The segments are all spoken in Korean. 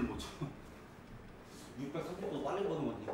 숨을 못 쳐. 630도 빨리 보는 거지.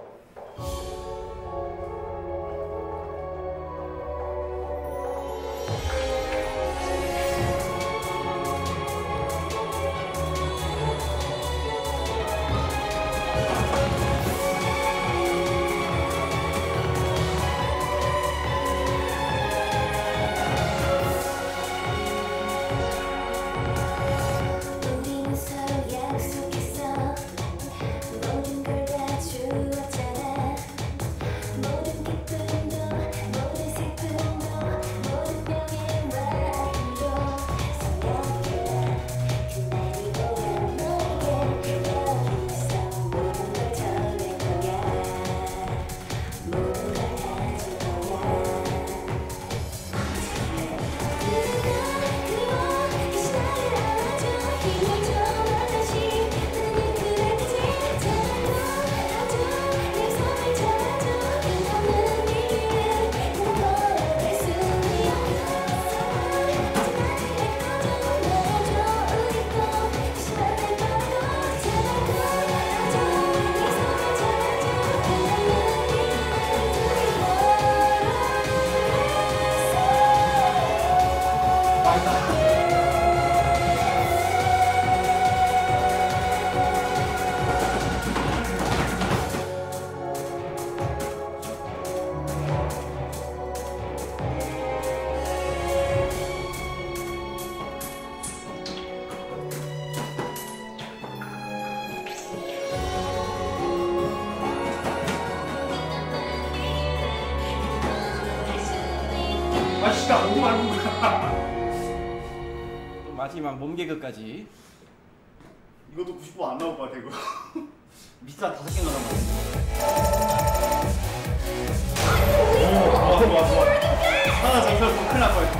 맛있다. 너무 많은 거야. 또 마지막 몸 개그까지. 이것도 90% 안 나올 것 같아 이거. 미스터 5개 넣어놓은 거. 오, 좋아. 하나 잡혀서 큰일 날 뻔했어.